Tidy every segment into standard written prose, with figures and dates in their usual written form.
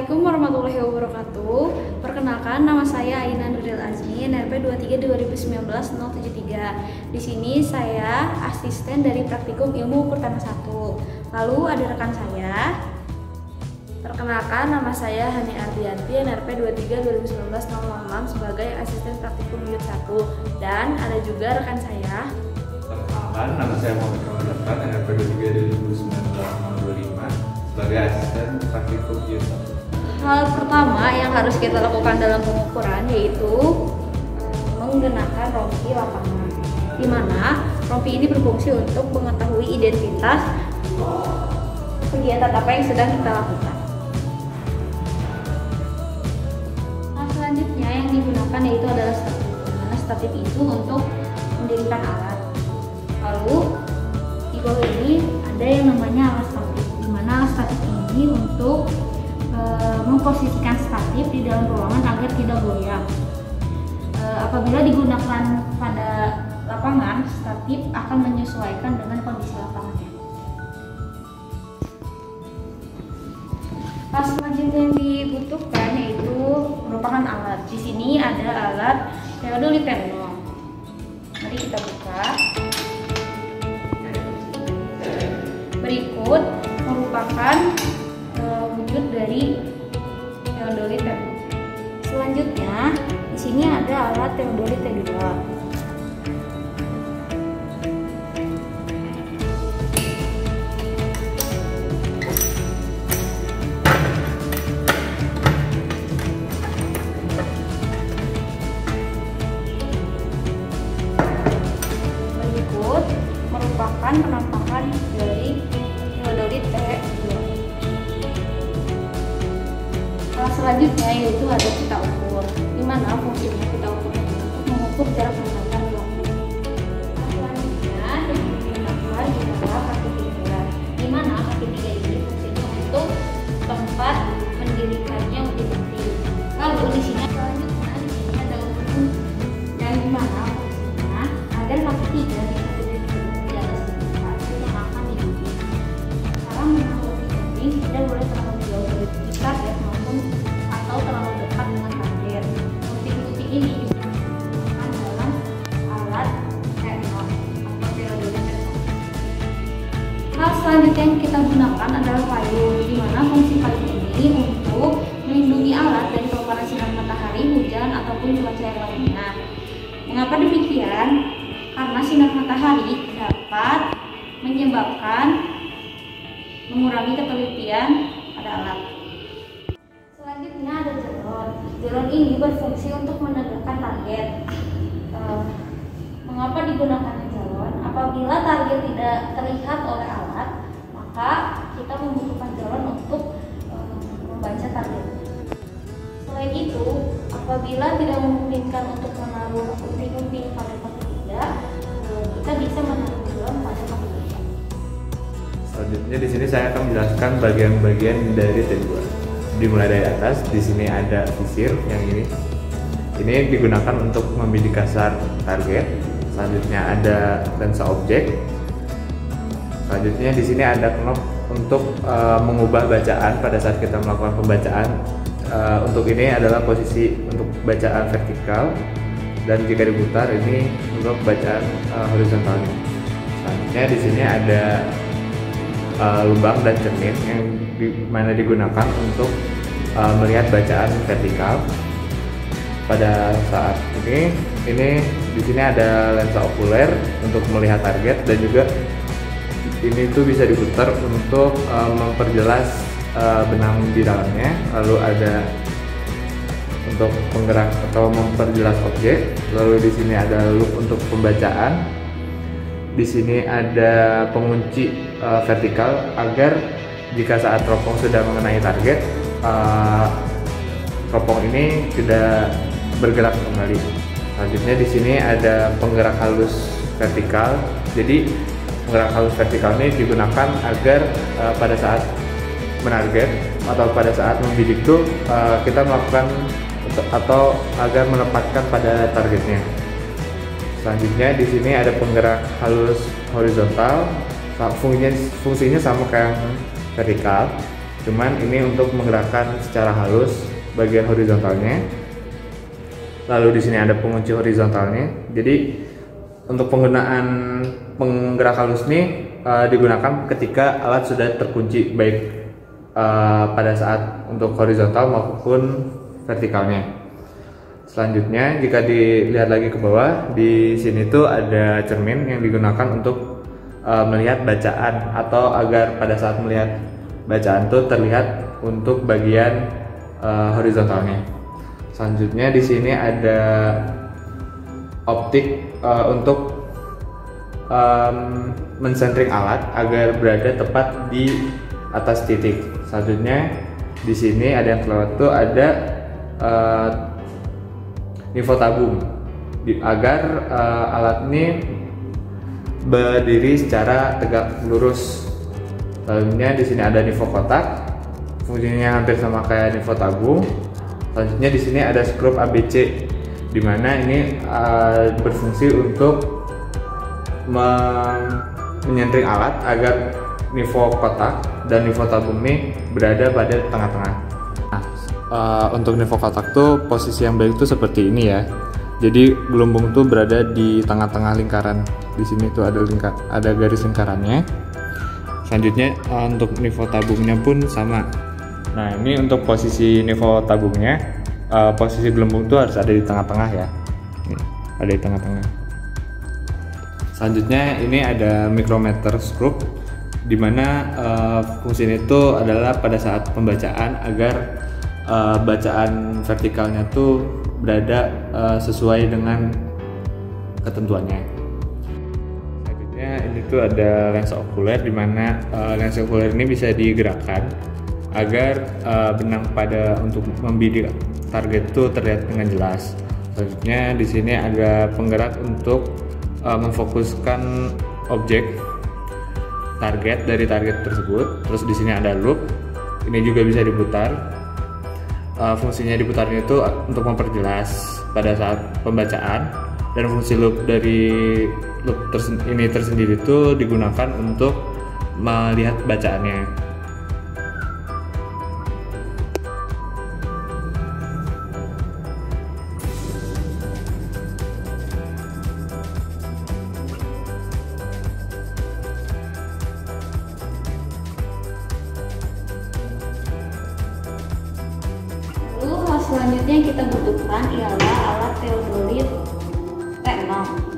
Assalamualaikum warahmatullahi wabarakatuh. Perkenalkan, nama saya Aina Nuril Azmi, NRP 23 2019 073. Di sini saya asisten dari Praktikum Ilmu Pertama 1. Lalu ada rekan saya. Perkenalkan, nama saya Hani Ardianti, NRP 23 2019 066 sebagai asisten Praktikum Unit 1. Dan ada juga rekan saya. Perkenalkan, nama saya Muhammad Kamal Daftar, NRP 23 2019 025 sebagai asisten Praktikum Unit 1. Hal pertama yang harus kita lakukan dalam pengukuran yaitu menggunakan rompi lapangan, di mana rompi ini berfungsi untuk mengetahui identitas kegiatan apa yang sedang kita lakukan. Hal selanjutnya yang digunakan yaitu adalah statif, di mana statif itu untuk mendirikan alat. Lalu di bawah ini ada yang namanya alat statif, di mana alat statif ini untuk memposisikan statif di dalam ruangan agar tidak goyang. Apabila digunakan pada lapangan, statif akan menyesuaikan dengan kondisi lapangannya. Hal selanjutnya yang dibutuhkan yaitu merupakan alat. Di sini ada alat teodolit tenor. Mari kita buka. Berikut merupakan wujud dari teodolit tenor. Selanjutnya, di sini ada alat teodolit T2. Berikut merupakan penampakan dari teodolit T2. Selanjutnya yaitu ada pita ukur, di mana fungsinya pita ukur untuk mengukur jarak antar ruangan. Selanjutnya yang digunakan adalah kaki tiga, di mana kaki tiga ini fungsinya untuk tempat mendirikannya utility. Lalu di sini selanjutnya ada ukur yang di mana fungsinya agar kaki tiga bisa berdiri di atas tempat yang akan diduduki. Cara mengatur utility tidak boleh terlalu jauh dari target maupun atau terlalu dekat dengan target. Gunting-gunting ini digunakan dalam alat tenor atau teodolit tenor. Hal selanjutnya yang kita gunakan adalah payung, di mana fungsi payung ini untuk melindungi alat dari paparan sinar matahari, hujan ataupun cuaca yang lainnya. Mengapa demikian? Karena sinar matahari dapat menyebabkan mengurangi ketelitian pada alat. Selanjutnya ada jalon. Jalon ini berfungsi untuk menegakkan target. Mengapa digunakan jalon? Apabila target tidak terlihat oleh alat, maka kita membutuhkan jalon untuk membaca target. Selain itu, apabila tidak memungkinkan untuk menaruh gunting-gunting pada kaki tiga, kita bisa menaruh jalon pada kaki tiga. Selanjutnya di sini saya akan menjelaskan bagian-bagian dari T2. Dimulai dari atas, di sini ada visir yang ini. Ini digunakan untuk membidik kasar target. Selanjutnya ada lensa objek. Selanjutnya di sini ada knob untuk mengubah bacaan pada saat kita melakukan pembacaan. Untuk ini adalah posisi untuk bacaan vertikal, dan jika diputar ini untuk bacaan horizontalnya. Selanjutnya di sini ada lubang dan cermin yang mana digunakan untuk melihat bacaan vertikal. Pada saat ini di sini ada lensa okuler untuk melihat target, dan juga ini tuh bisa diputar untuk memperjelas benang di dalamnya. Lalu ada untuk penggerak atau memperjelas objek. Lalu di sini ada loop untuk pembacaan. Di sini ada pengunci vertikal agar jika saat teropong sudah mengenai target, teropong ini tidak bergerak kembali. Selanjutnya di sini ada penggerak halus vertikal. Jadi penggerak halus vertikal ini digunakan agar pada saat menarget atau pada saat membidik itu kita melakukan atau agar menempatkan pada targetnya. Selanjutnya di sini ada penggerak halus horizontal, fungsinya sama kayak vertikal. Cuman ini untuk menggerakkan secara halus bagian horizontalnya. Lalu di sini ada pengunci horizontalnya. Jadi untuk penggunaan penggerak halus ini digunakan ketika alat sudah terkunci, baik pada saat untuk horizontal maupun vertikalnya. Selanjutnya jika dilihat lagi ke bawah, di sini tuh ada cermin yang digunakan untuk melihat bacaan, atau agar pada saat melihat bacaan tuh terlihat untuk bagian horizontalnya. Selanjutnya di sini ada optik untuk mensentring alat agar berada tepat di atas titik. Selanjutnya di sini ada yang kelewat tuh ada nivotabung agar alat ini berdiri secara tegak lurus. Selanjutnya di sini ada nivo kotak, fungsinya hampir sama kayak nivo tabung. Selanjutnya di sini ada skrup ABC, di mana ini berfungsi untuk menyentring alat agar nivo kotak dan nivo tabung ini berada pada tengah-tengah. Nah, untuk nivo kotak tuh posisi yang baik tuh seperti ini ya. Jadi gelembung tuh berada di tengah-tengah lingkaran. Di sini tuh ada garis lingkarannya. Selanjutnya untuk nivo tabungnya pun sama. Nah, ini untuk posisi nivo tabungnya, posisi gelembung itu harus ada di tengah-tengah ya. Nih, ada di tengah-tengah. Selanjutnya ini ada micrometer skrup, dimana fungsinya itu adalah pada saat pembacaan agar bacaan vertikalnya tuh berada sesuai dengan ketentuannya. Ini tuh ada lensa okuler, di mana lensa okuler ini bisa digerakkan agar benang pada untuk membidik target itu terlihat dengan jelas. Selanjutnya di sini ada penggerak untuk memfokuskan objek target dari target tersebut. Terus di sini ada loop, ini juga bisa diputar. Fungsinya diputarnya itu untuk memperjelas pada saat pembacaan, dan fungsi loop dari loop ini tersendiri itu digunakan untuk melihat bacaannya. Lalu hal selanjutnya yang kita butuhkan ialah alat teodolit T6.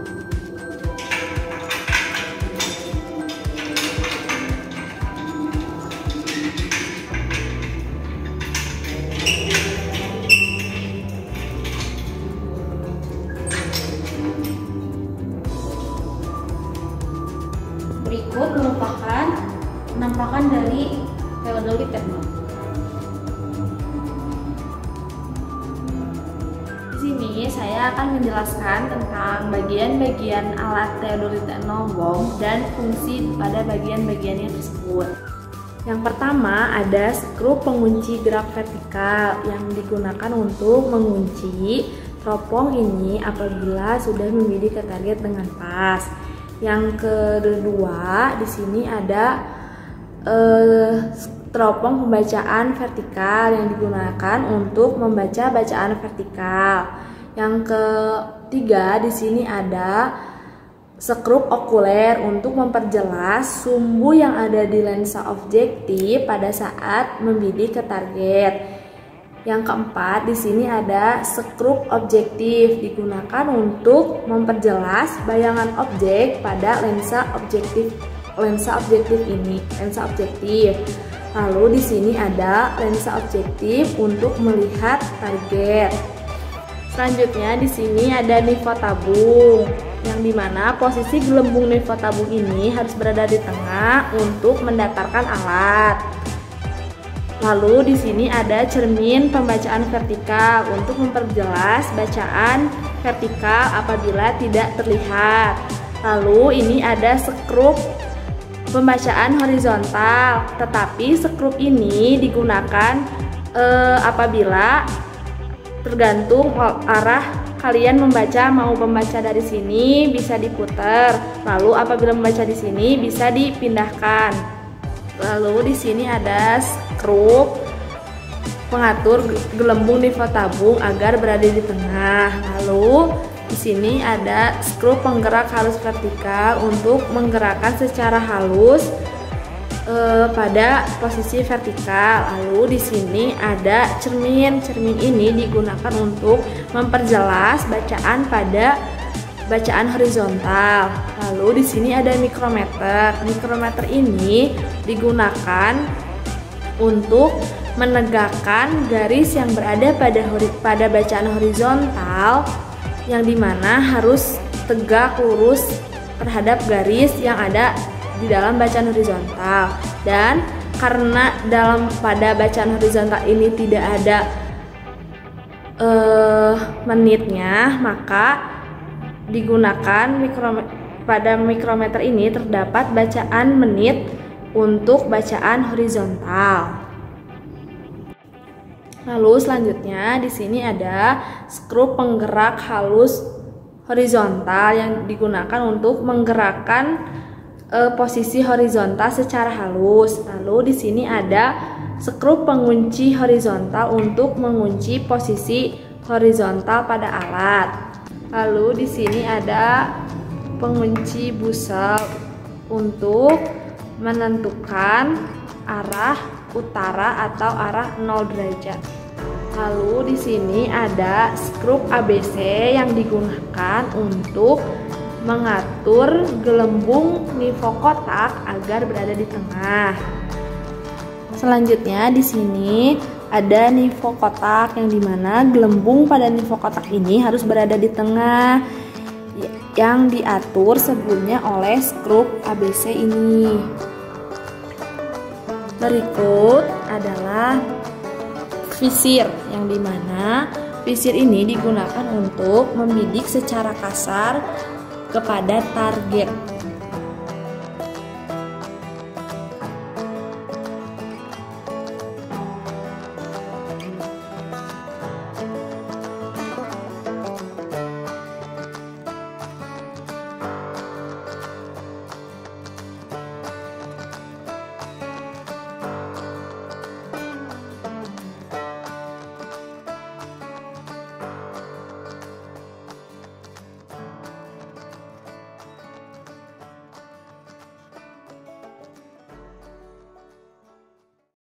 Berikut merupakan penampakan dari teodolit T6. Di sini saya akan menjelaskan tentang bagian-bagian alat teodolit T6 WOM dan fungsi pada bagian-bagiannya tersebut. Yang pertama ada skrup pengunci gerak vertikal yang digunakan untuk mengunci teropong ini apabila sudah membidik ke target dengan pas. Yang kedua di sini ada teropong pembacaan vertikal yang digunakan untuk membaca bacaan vertikal. Yang ketiga di sini ada skrup okuler untuk memperjelas sumbu yang ada di lensa objektif pada saat membidik ke target. Yang keempat di sini ada skrup objektif digunakan untuk memperjelas bayangan objek pada lensa objektif ini, lensa objektif. Lalu di sini ada lensa objektif untuk melihat target. Selanjutnya di sini ada nivotabung, yang dimana posisi gelembung nivotabung ini harus berada di tengah untuk mendatarkan alat. Lalu di sini ada cermin pembacaan vertikal untuk memperjelas bacaan vertikal apabila tidak terlihat. Lalu ini ada skrup pembacaan horizontal, tetapi skrup ini digunakan apabila tergantung arah kalian membaca, mau membaca dari sini bisa diputar, lalu apabila membaca di sini bisa dipindahkan. Lalu di sini ada skrup pengatur gelembung nivot tabung agar berada di tengah. Lalu di sini ada skrup penggerak halus vertikal untuk menggerakkan secara halus pada posisi vertikal. Lalu di sini ada cermin. Cermin ini digunakan untuk memperjelas bacaan pada bacaan horizontal. Lalu di sini ada mikrometer. Mikrometer ini digunakan untuk menegakkan garis yang berada pada bacaan horizontal, yang dimana harus tegak lurus terhadap garis yang ada di dalam bacaan horizontal. Dan karena pada bacaan horizontal ini tidak ada menitnya, maka digunakan pada mikrometer ini terdapat bacaan menit untuk bacaan horizontal. Lalu selanjutnya di sini ada skrup penggerak halus horizontal yang digunakan untuk menggerakkan posisi horizontal secara halus. Lalu di sini ada skrup pengunci horizontal untuk mengunci posisi horizontal pada alat. Lalu di sini ada pengunci busel untuk menentukan arah utara atau arah 0 derajat. Lalu di sini ada skrup ABC yang digunakan untuk mengatur gelembung nivokotak agar berada di tengah. Selanjutnya di sini ada nivokotak yang dimana gelembung pada nivokotak ini harus berada di tengah, yang diatur sebelumnya oleh skrup ABC ini. Berikut adalah visir, yang dimana visir ini digunakan untuk membidik secara kasar kepada target.